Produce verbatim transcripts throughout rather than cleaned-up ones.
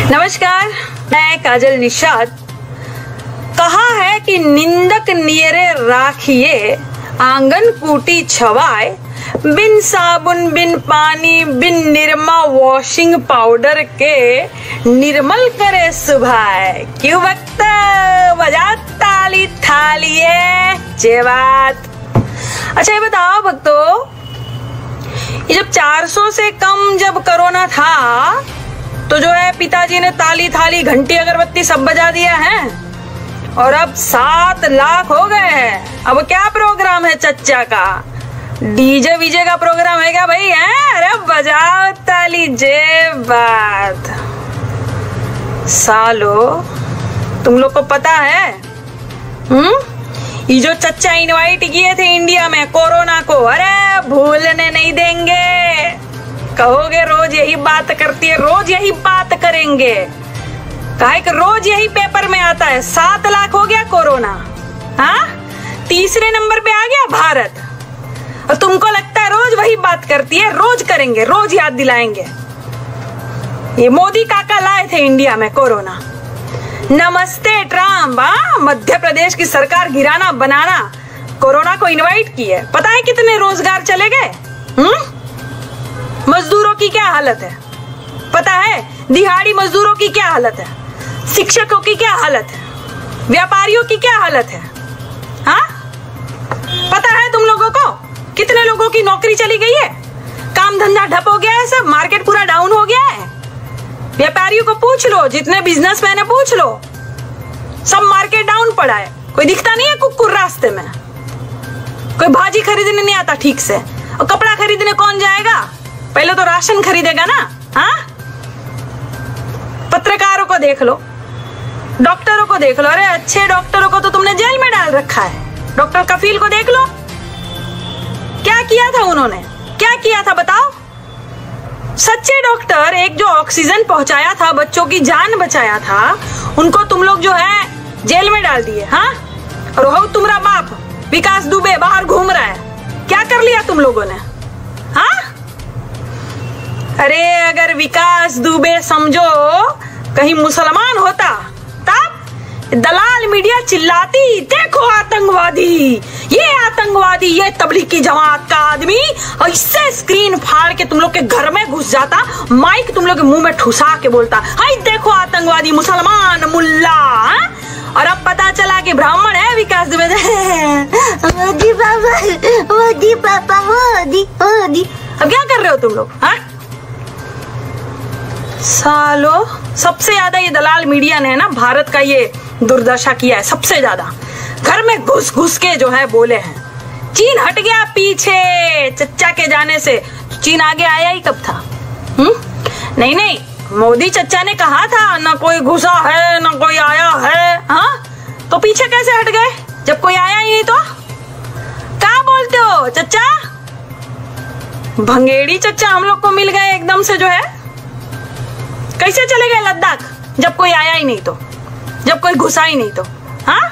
नमस्कार, मैं काजल निषाद। कहा है कि निंदक नियरे राखिए, आंगन कूटी छवाए, बिन साबुन बिन पानी बिन निरमा वॉशिंग पाउडर के निर्मल करे सुभाए। क्यों बकता बजा ताली थालिए जे बात। अच्छा ये बताओ भक्तों, ये जब चार सौ से कम जब कोरोना था तो जो है पिताजी ने ताली थाली घंटी अगरबत्ती सब बजा दिया है, और अब सात लाख हो गए हैं। अब क्या प्रोग्राम है चच्चा का? डीजे वीजे का प्रोग्राम है क्या भाई? है अरे बजाओ ताली जे बात। सालो तुम लोग को पता है हम्म ये जो चच्चा इनवाइट किए थे इंडिया में कोरोना को, अरे भूलने नहीं देंगे। कहोगे रोज यही बात करती है, रोज यही बात करेंगे। काहे कि रोज यही पेपर में आता है। सात लाख हो गया कोरोना, हाँ तीसरे नंबर पे आ गया भारत, और तुमको लगता है रोज वही बात करती है। रोज करेंगे, रोज याद दिलाएंगे। ये मोदी काका लाए थे इंडिया में कोरोना। नमस्ते ट्रम्प, हाँ मध्य प्रदेश की सरकार गिराना बनाना, कोरोना को इनवाइट की है। पता है कितने रोजगार चले गए? हम्म मजदूरों की क्या हालत है पता है? दिहाड़ी मजदूरों की क्या हालत है? शिक्षकों की क्या हालत है? व्यापारियों की क्या हालत है? हाँ पता है तुम लोगों को कितने लोगों की नौकरी चली गई है? काम धंधा ठप हो गया है, सब मार्केट पूरा डाउन हो गया है। व्यापारियों को पूछ लो, जितने बिजनेसमैन है पूछ लो, सब मार्केट डाउन पड़ा है। कोई दिखता नहीं है कुकुर रास्ते में, कोई भाजी खरीदने नहीं आता ठीक से, और कपड़ा खरीदने कौन जाएगा? पहले तो राशन खरीदेगा ना। हाँ पत्रकारों को देख लो, डॉक्टरों को देख लो। अरे अच्छे डॉक्टरों को तो तुमने जेल में डाल रखा है। डॉक्टर कफील को देख लो, क्या किया था उन्होंने, क्या किया था बताओ? सच्चे डॉक्टर, एक जो ऑक्सीजन पहुंचाया था, बच्चों की जान बचाया था, उनको तुम लोग जो है जेल में डाल दिए। हाँ और हो तुम्हारा बाप विकास दुबे बाहर घूम रहा है, क्या कर लिया तुम लोगों ने? हाँ अरे अगर विकास दुबे समझो कहीं मुसलमान होता तब दलाल मीडिया चिल्लाती, देखो आतंकवादी, ये आतंकवादी, ये तबलीगी जमात का आदमी, और इससे स्क्रीन फाड़ के तुम लोग के घर में घुस जाता, माइक तुम लोग के मुंह में ठुसा के बोलता, हाय देखो आतंकवादी मुसलमान मुल्ला। हा? और अब पता चला कि ब्राह्मण है विकास दुबे। मोदी पापा, मोदी पापा, मोदी मोदी। अब क्या कर रहे हो तुम लोग? हाँ सालो सबसे ज्यादा ये दलाल मीडिया ने ना भारत का ये दुर्दशा किया है। सबसे ज्यादा घर में घुस घुस के जो है बोले हैं। चीन हट गया पीछे चच्चा के जाने से। चीन आगे आया ही कब था? हम्म नहीं नहीं, मोदी चच्चा ने कहा था ना कोई घुसा है ना कोई आया है। हाँ तो पीछे कैसे हट गए जब कोई आया ही नहीं? तो क्या बोलते हो चच्चा? भंगेड़ी चच्चा हम लोग को मिल गए एकदम से जो है। कैसे चले गए लद्दाख जब कोई आया ही नहीं तो, जब कोई घुसा ही नहीं तो? हाँ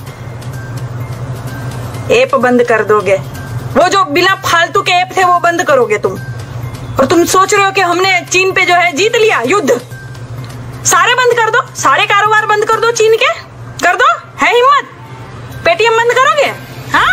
ऐप बंद कर दोगे, वो जो बिना फालतू के ऐप थे वो बंद करोगे तुम, और तुम सोच रहे हो कि हमने चीन पे जो है जीत लिया युद्ध। सारे बंद कर दो, सारे कारोबार बंद कर दो चीन के, कर दो, है हिम्मत? पेटीएम बंद करोगे? हाँ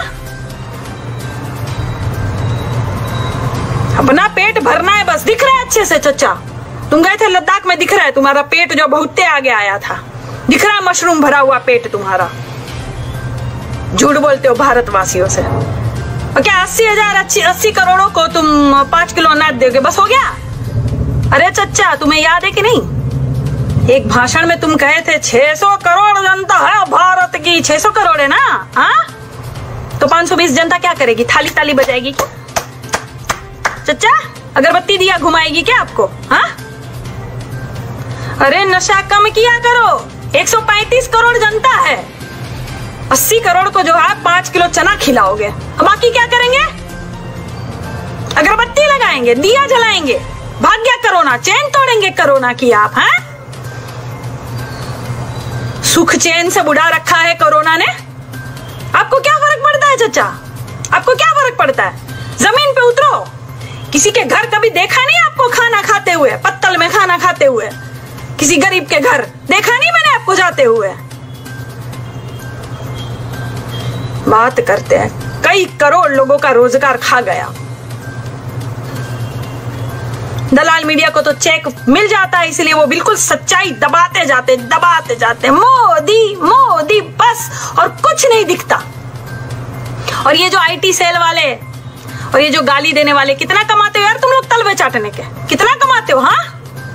अपना पेट भरना है बस। दिख रहा है अच्छे से चच्चा, तुम गए थे लद्दाख में, दिख रहा है तुम्हारा पेट जो बहुते आगे आया था, दिख रहा है मशरूम भरा हुआ पेट तुम्हारा। झूठ बोलते हो भारतवासियों से। और क्या अस्सी हजार अच्छी अस्सी करोड़ों को तुम पांच किलो अनाज दोगे बस हो गया? अरे चच्चा तुम्हें याद है कि नहीं, एक भाषण में तुम कहे थे छह सौ करोड़ जनता है भारत की। छह सौ करोड़ है ना? हाँ तो पांच सौ बीस जनता क्या करेगी? थाली ताली बजाएगी क्या चच्चा? अगरबत्ती दिया घुमाएगी क्या आपको? हाँ अरे नशा कम किया करो। एक सौ पैंतीस करोड़ जनता है, अस्सी करोड़ को जो है पांच किलो चना खिलाओगे, बाकी क्या करेंगे? अगरबत्ती लगाएंगे, दिया जलाएंगे, भाग गया कोरोना, चैन तोड़ेंगे कोरोना की आप। हैं सुख चैन से बुढ़ा रखा है कोरोना ने। आपको क्या फर्क पड़ता है चचा? आपको क्या फर्क पड़ता है? जमीन पे उतरो। किसी के घर कभी देखा नहीं आपको खाना खाते हुए, पत्तल में खाना खाते हुए? किसी गरीब के घर देखा नहीं मैंने आपको जाते हुए। बात करते हैं, कई करोड़ लोगों का रोजगार खा गया। दलाल मीडिया को तो चेक मिल जाता है, इसलिए वो बिल्कुल सच्चाई दबाते जाते दबाते जाते मोदी मोदी बस, और कुछ नहीं दिखता। और ये जो आईटी सेल वाले और ये जो गाली देने वाले कितना कमाते हो यार तुम लोग तलवे चाटने के, कितना कमाते हो? हाँ,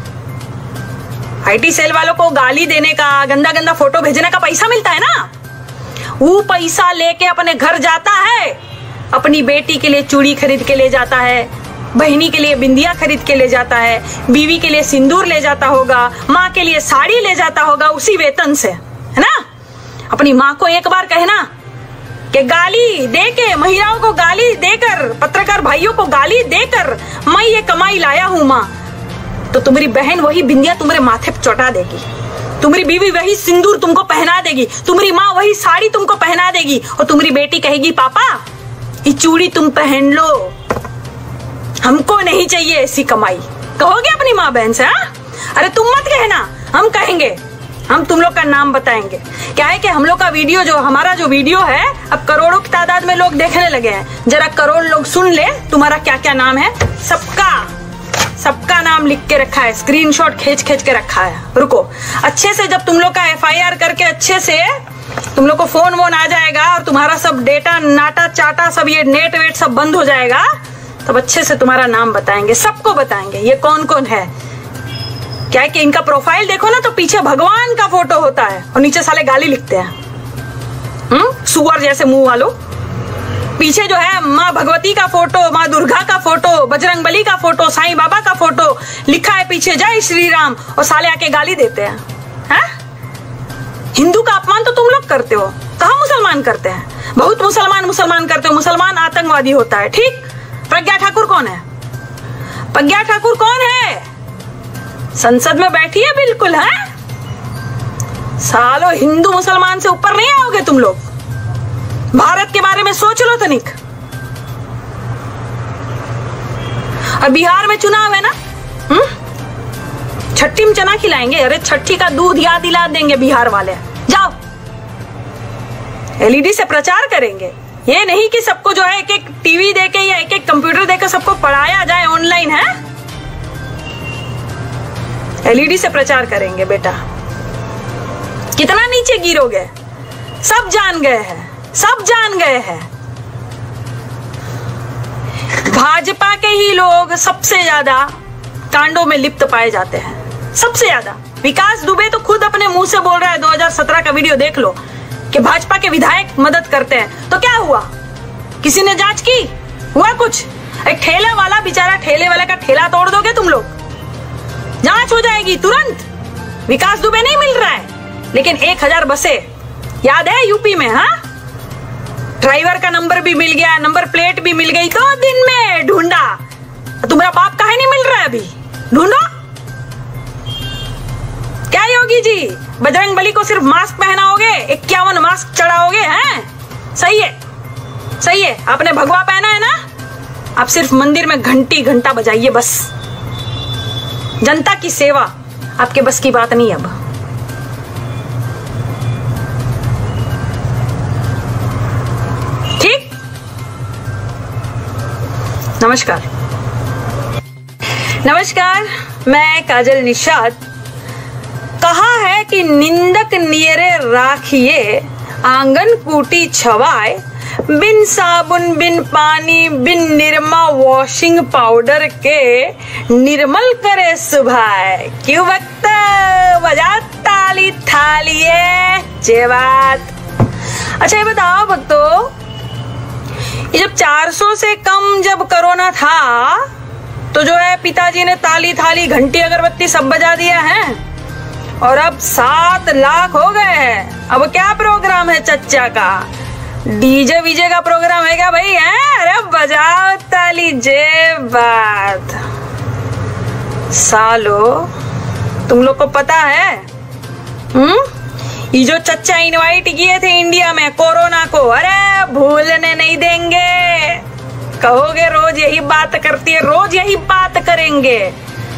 आईटी सेल वालों को गाली देने का, गंदा गंदा फोटो भेजने का पैसा मिलता है ना, वो पैसा लेके अपने घर जाता है, अपनी बेटी के लिए चूड़ी खरीद के ले जाता है, बहनी के लिए बिंदिया खरीद के ले जाता है, बीवी के लिए सिंदूर ले जाता होगा, माँ के लिए साड़ी ले जाता होगा उसी वेतन से, है ना। अपनी माँ को एक बार कहना कि गाली देके, महिलाओं को गाली देकर, पत्रकार भाइयों को गाली देकर मैं ये कमाई लाया हूं माँ, तो तुम्हारी बहन वही बिंदिया तुम्हारे माथे पे चौटा देगी, तुम्हारी बीवी वही सिंदूर तुमको पहना देगी, तुम्हारी माँ वही साड़ी तुमको पहना देगी, और तुम्हारी बेटी कहेगी पापा ये चूड़ी तुम पहन लो, हमको नहीं चाहिए ऐसी कमाई। कहोगे अपनी माँ बहन से? हाँ, अरे तुम मत कहना, हम कहेंगे, हम तुम लोग का नाम बताएंगे। क्या है कि हम लोग का वीडियो, जो हमारा जो वीडियो है, अब करोड़ों की तादाद में लोग देखने लगे हैं। जरा करोड़ लोग सुन ले तुम्हारा क्या क्या नाम है, सबका सबका नाम लिख के रखा है, स्क्रीनशॉट खींच खींच के रखा है। रुको, अच्छे से जब तुम लोग का एफ आई आर करके अच्छे से तुम लोग को फोन वोन आ जाएगा और तुम्हारा सब डेटा नाटा चाटा सब ये नेट वेट सब बंद हो जाएगा, तब अच्छे से तुम्हारा नाम बताएंगे, सबको बताएंगे ये कौन कौन है। क्या है कि इनका प्रोफाइल देखो ना, तो पीछे भगवान का फोटो होता है और नीचे साले गाली लिखते हैं, हम्म सुअर जैसे मुंह वालों। पीछे जो है माँ भगवती का फोटो, माँ दुर्गा का फोटो, बजरंग बली का फोटो, साईं बाबा का फोटो, लिखा है पीछे जय श्री राम, और साले आके गाली देते हैं। है? हिंदू का अपमान तो तुम लोग करते हो, कहाँ मुसलमान करते हैं? बहुत मुसलमान मुसलमान करते हो, मुसलमान आतंकवादी होता है। ठीक, प्रज्ञा ठाकुर कौन है? प्रज्ञा ठाकुर कौन है? संसद में बैठी है बिल्कुल। है सालो, हिंदू मुसलमान से ऊपर नहीं आओगे तुम लोग। भारत के बारे में सोच लो तनिक। और बिहार में चुनाव है ना, हम्म छठी में चना खिलाएंगे। अरे छठी का दूध याद दिला देंगे बिहार वाले। जाओ, एलईडी से प्रचार करेंगे। ये नहीं कि सबको जो है एक एक टीवी देके या एक एक कंप्यूटर देकर सबको पढ़ाया जाए ऑनलाइन। है एलईडी से प्रचार करेंगे बेटा। कितना नीचे गिरोगे, सब जान गए हैं, सब जान गए हैं। भाजपा के ही लोग सबसे ज्यादा कांडों में लिप्त पाए जाते हैं, सबसे ज्यादा। विकास दुबे तो खुद अपने मुंह से बोल रहा है, दो हज़ार सत्रह का वीडियो देख लो, कि भाजपा के विधायक मदद करते हैं। तो क्या हुआ? किसी ने जांच की? हुआ कुछ? एक ठेला वाला बेचारा, ठेले वाले का ठेला तोड़ दोगे तुम लोग, जांच हो जाएगी तुरंत। विकास दुबे नहीं मिल रहा है, लेकिन एक हजार बसें याद है यूपी में। हाँ, ड्राइवर का नंबर भी मिल गया, नंबर प्लेट भी मिल गई, दो दिन में ढूंढा। तुम्हारा बाप काहे नहीं मिल रहा है अभी? ढूंढो। क्या योगी जी, बजरंग बली को सिर्फ मास्क पहनाओगे, इक्यावन मास्क चढ़ाओगे? हैं सही है, सही है। आपने भगवा पहना है ना, आप सिर्फ मंदिर में घंटी घंटा बजाइए बस। जनता की सेवा आपके बस की बात नहीं। अब ठीक, नमस्कार नमस्कार, मैं काजल निषाद। कहा है कि निंदक नियरे राखिए, आंगन कूटी छवाए, बिन साबुन बिन पानी बिन निरमा वॉशिंग पाउडर के, निर्मल करे सुभाए। क्यों वक्त बजा ताली थालिए जे बात। अच्छा ये बताओ भक्तों, ये जब चार सौ से कम जब कोरोना था, तो जो है पिताजी ने ताली थाली घंटी अगरबत्ती सब बजा दिया है, और अब सात लाख हो गए हैं। अब क्या प्रोग्राम है चच्चा का? डीजे वीजे का प्रोग्राम है क्या भाई? है? अरे बजाओ ताली जे बात। सालो, तुम लोग को पता है हम्म ये जो चच्चा इनवाइट किए थे इंडिया में कोरोना को, अरे भूलने नहीं देंगे। कहोगे रोज यही बात करती है, रोज यही बात करेंगे।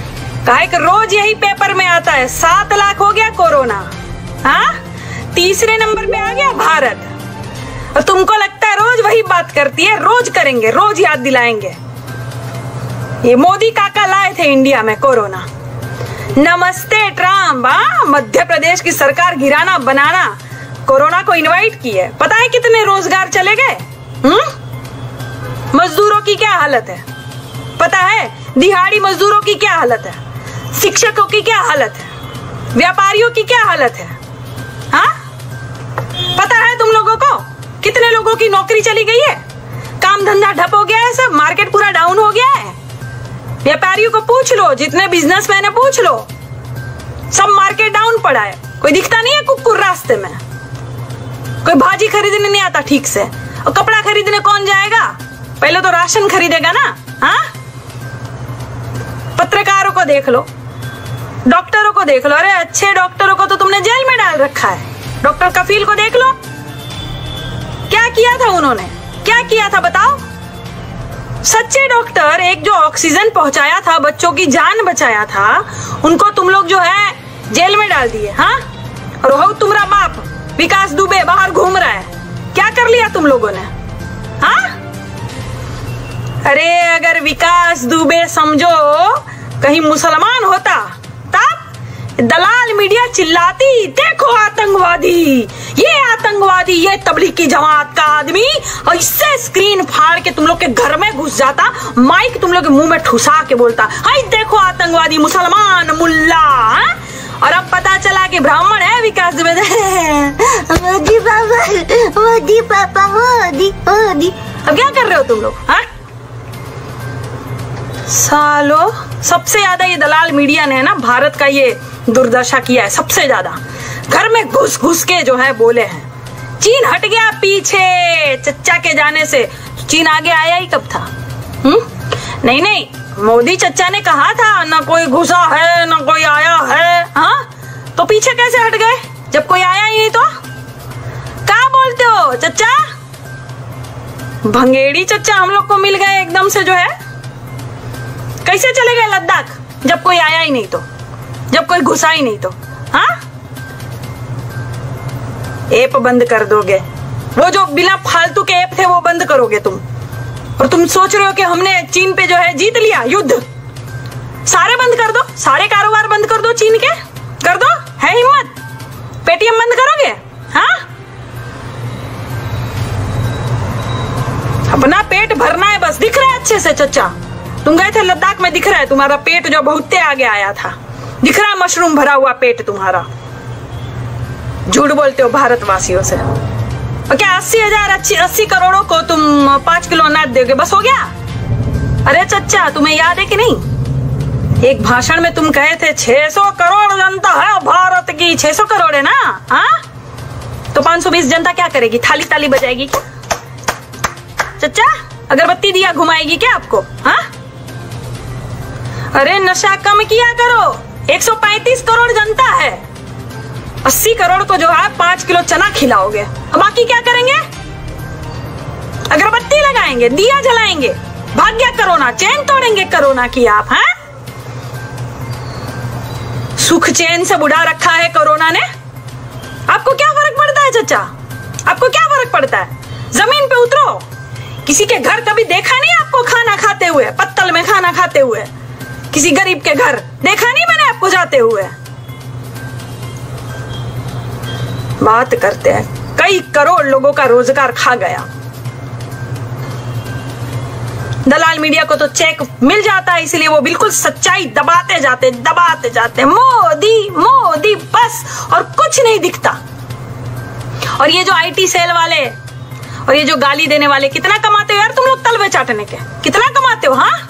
काहे कि रोज यही पेपर में आता है, सात लाख हो गया कोरोना, हाँ तीसरे नंबर पे आ गया भारत, और तुमको लगता है रोज वही बात करती है। रोज करेंगे, रोज याद दिलाएंगे। ये मोदी काका लाए थे इंडिया में कोरोना। नमस्ते ट्रम्प, हाँ मध्य प्रदेश की सरकार गिराना बनाना, कोरोना को इनवाइट की है। पता है कितने रोजगार चले गए? हम्म मजदूरों की क्या हालत है पता है? दिहाड़ी मजदूरों की क्या हालत है? शिक्षकों की क्या हालत है? व्यापारियों की क्या हालत है? हाँ पता है तुम लोगों को कितने लोगों की नौकरी चली गई है? काम धंधा ठप हो गया है, सब मार्केट पूरा डाउन हो गया है। व्यापारियों को पूछ लो, जितने बिजनेसमैन है पूछ लो, सब मार्केट डाउन पड़ा है। कोई दिखता नहीं है कुकुर रास्ते में, कोई भाजी खरीदने नहीं आता ठीक से, और कपड़ा खरीदने कौन जाएगा? पहले तो राशन खरीदेगा ना। हाँ पत्रकारों को देख लो, डॉक्टरों को देख लो, अरे अच्छे डॉक्टरों को तो तुमने जेल में डाल रखा है। डॉक्टर कफील को देख लो, क्या किया था उन्होंने, क्या किया था बताओ? सच्चे डॉक्टर, एक जो ऑक्सीजन पहुंचाया था, बच्चों की जान बचाया था, उनको तुम लोग जो है जेल में डाल दिए। हाँ और हो तुम्हारा बाप विकास दुबे बाहर घूम रहा है, क्या कर लिया तुम लोगों ने? हाँ अरे अगर विकास दुबे समझो कहीं मुसलमान होता तब दलाल मीडिया चिल्लाती, देखो आतंकवादी, ये आतंकवादी, ये तबलीग की जमात का आदमी, और इससे स्क्रीन फाड़ के तुम लोग के घर में घुस जाता, माइक तुम लोग के मुंह में ठुसा के बोलता, हाय देखो आतंकवादी, मुसलमान, मुल्ला। हा? और अब पता चला कि ब्राह्मण है विकास दुबे। मोदी पापा, मोदी पापा, मोदी मोदी। अब क्या कर रहे हो तुम लोग? हाँ सालो, सबसे ज्यादा ये दलाल मीडिया ने ना भारत का ये दुर्दशा किया है, सबसे ज्यादा घर में घुस घुस के जो है बोले हैं। चीन हट गया पीछे चच्चा के जाने से, चीन आगे आया ही कब था? हम्म नहीं नहीं, मोदी चच्चा ने कहा था ना कोई घुसा है ना कोई आया है। हाँ तो पीछे कैसे हट गए जब कोई आया ही नहीं? तो क्या बोलते हो चच्चा? भंगेड़ी चच्चा हम लोग को मिल गए एकदम से जो है। कैसे चले गए लद्दाख जब कोई आया ही नहीं तो, जब कोई घुसा ही नहीं तो? हाँ ऐप बंद कर दोगे, वो जो बिना फालतू के ऐप थे वो बंद करोगे तुम, और तुम सोच रहे हो कि हमने चीन पे जो है जीत लिया युद्ध। सारे बंद कर दो, सारे कारोबार बंद कर दो चीन के, कर दो, है हिम्मत? पेटीएम बंद करोगे? हाँ अपना पेट भरना है बस। दिख रहा है अच्छे से चच्चा, तुम गए थे लद्दाख में, दिख रहा है तुम्हारा पेट जो बहुते आगे आया था, दिख रहा है मशरूम भरा हुआ पेट तुम्हारा। झूठ बोलते हो भारतवासियों से। और क्या अस्सी हजार अस्सी अस्सी करोड़ों को तुम पांच किलो अनाज दोगे, बस हो गया? अरे चच्चा तुम्हें याद है कि नहीं, एक भाषण में तुम कहे थे छह सौ करोड़ जनता है भारत की। छह सौ करोड़ है ना? हाँ तो पाँच सौ बीस जनता क्या करेगी? थाली ताली बजाएगी क्या चच्चा? अगरबत्ती दिया घुमाएगी क्या आपको? हाँ अरे नशा कम किया करो, एक सौ पैंतीस करोड़ जनता है, अस्सी करोड़ को जो है पांच किलो चना खिलाओगे, बाकी क्या करेंगे? अगरबत्ती लगाएंगे, दिया जलाएंगे, भाग गया कोरोना, चैन तोड़ेंगे कोरोना की आप। हैं सुख चैन से बुढ़ा रखा है कोरोना ने। आपको क्या फर्क पड़ता है चचा? आपको क्या फर्क पड़ता है? जमीन पे उतरो, किसी के घर कभी देखा नहीं आपको खाना खाते हुए, पत्तल में खाना खाते हुए? किसी गरीब के घर देखा नहीं मैंने आपको जाते हुए? बात करते हैं, कई करोड़ लोगों का रोजगार खा गया। दलाल मीडिया को तो चेक मिल जाता है, इसलिए वो बिल्कुल सच्चाई दबाते जाते दबाते जाते मोदी मोदी बस, और कुछ नहीं दिखता। और ये जो आईटी सेल वाले और ये जो गाली देने वाले कितना कमाते हो यार तुम लोग तलवे चाटने के? कितना कमाते हो? हाँ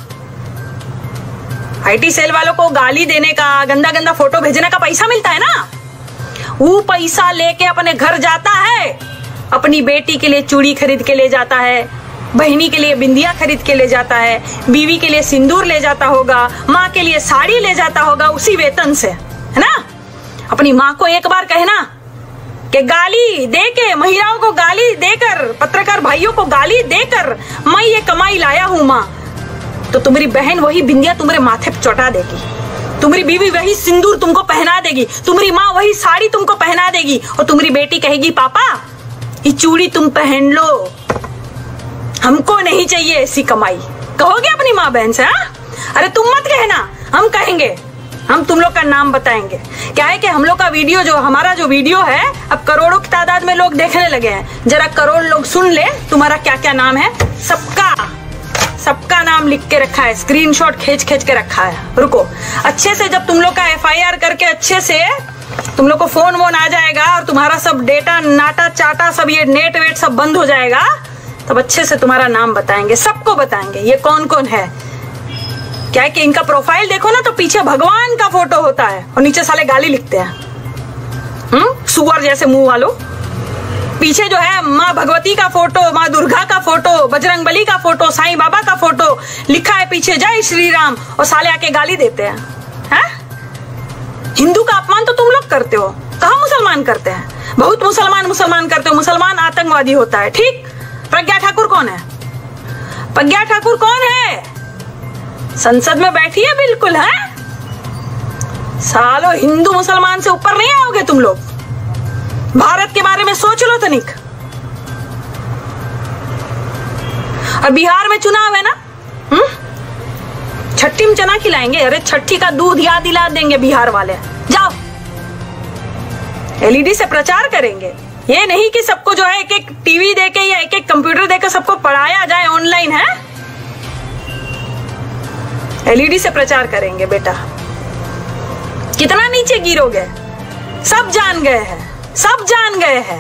आईटी सेल वालों को गाली देने का, गंदा गंदा फोटो भेजने का पैसा मिलता है ना, वो पैसा लेके अपने घर जाता है, अपनी बेटी के लिए चूड़ी खरीद के ले जाता है, बहनी के लिए बिंदिया खरीद के ले जाता है, बीवी के लिए सिंदूर ले जाता होगा, माँ के लिए साड़ी ले जाता होगा उसी वेतन से, है ना? अपनी माँ को एक बार कहना कि गाली देके, महिलाओं को गाली देकर, पत्रकार भाइयों को गाली देकर मैं ये कमाई लाया हूं माँ, तो तुम्हारी बहन वही बिंदिया तुम्हारे माथे पे चौटा देगी, तुम्हारी बीवी वही सिंदूर तुमको पहना देगी, तुम्हारी माँ वही साड़ी तुमको पहना देगी, और तुम्हारी बेटी कहेगी पापा ये चूड़ी तुम पहन लो, हमको नहीं चाहिए ऐसी कमाई। कहोगे अपनी माँ बहन से? हाँ, अरे तुम मत कहना, हम कहेंगे, हम तुम लोग का नाम बताएंगे। क्या है कि हम लोग का वीडियो जो हमारा जो वीडियो है अब करोड़ों की तादाद में लोग देखने लगे हैं। जरा करोड़ लोग सुन ले तुम्हारा क्या क्या नाम है। सबका सबका नाम लिख के रखा है, स्क्रीनशॉट खींच खींच के रखा है। रुको, अच्छे से जब तुम लोग का एफ आई आर करके अच्छे से तुम लोग को फोन वोन आ जाएगा और तुम्हारा सब डेटा नाटा चाटा सब ये नेट वेट सब बंद हो जाएगा, तब अच्छे से तुम्हारा नाम बताएंगे, सबको बताएंगे ये कौन कौन है। क्या है कि इनका प्रोफाइल देखो ना तो पीछे भगवान का फोटो होता है और नीचे साले गाली लिखते हैं, हम्म सुअर जैसे मुंह वालों। पीछे जो है माँ भगवती का फोटो, माँ दुर्गा का फोटो, बजरंग बली का फोटो, साईं बाबा का फोटो, लिखा है पीछे जय श्री राम, और साले आके गाली देते हैं। हैं? हिंदू का अपमान तो तुम लोग करते हो, कहाँ मुसलमान करते हैं? बहुत मुसलमान मुसलमान करते हो, मुसलमान आतंकवादी होता है। ठीक, प्रज्ञा ठाकुर कौन है? प्रज्ञा ठाकुर कौन है? संसद में बैठी है बिल्कुल। है सालो, हिंदू मुसलमान से ऊपर नहीं आओगे तुम लोग। भारत के बारे में सोच लो तनिक। और बिहार में चुनाव है ना, हम्म छठी में चना खिलाएंगे। अरे छठी का दूध याद दिला देंगे बिहार वाले। जाओ एल ई डी से प्रचार करेंगे। ये नहीं कि सबको जो है एक एक टीवी देके या एक एक कंप्यूटर देकर सबको पढ़ाया जाए ऑनलाइन। है एल ई डी से प्रचार करेंगे बेटा। कितना नीचे गिरोगे, सब जान गए हैं, सब जान गए हैं।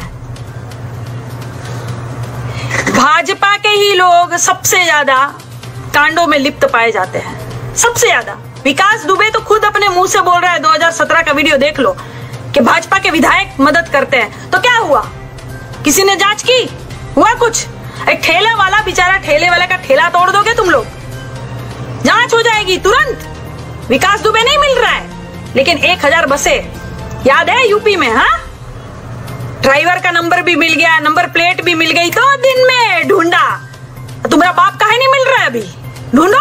भाजपा के ही लोग सबसे ज्यादा कांडों में लिप्त पाए जाते हैं, सबसे ज्यादा। विकास दुबे तो खुद अपने मुंह से बोल रहा है, दो हज़ार सत्रह का वीडियो देख लो, कि भाजपा के विधायक मदद करते हैं। तो क्या हुआ? किसी ने जांच की? हुआ कुछ? एक ठेला वाला बेचारा, ठेले वाले का ठेला तोड़ दोगे तुम लोग, जांच हो जाएगी तुरंत। विकास दुबे नहीं मिल रहा है, लेकिन एक हजार बसें याद है यूपी में। हाँ, ड्राइवर का नंबर भी मिल गया, नंबर प्लेट भी मिल गई, दो दिन में ढूंढा। तुम्हारा बाप काहे नहीं मिल रहा है अभी? ढूंढो।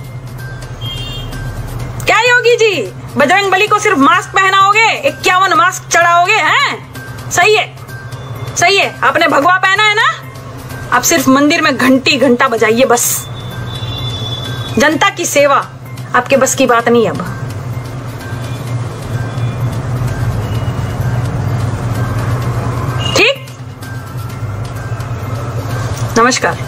क्या योगी जी, बजरंग बली को सिर्फ मास्क पहनाओगे, इक्यावन मास्क चढ़ाओगे? हैं सही है, सही है। आपने भगवा पहना है ना, आप सिर्फ मंदिर में घंटी घंटा बजाइए बस। जनता की सेवा आपके बस की बात नहीं। अब ठीक, नमस्कार।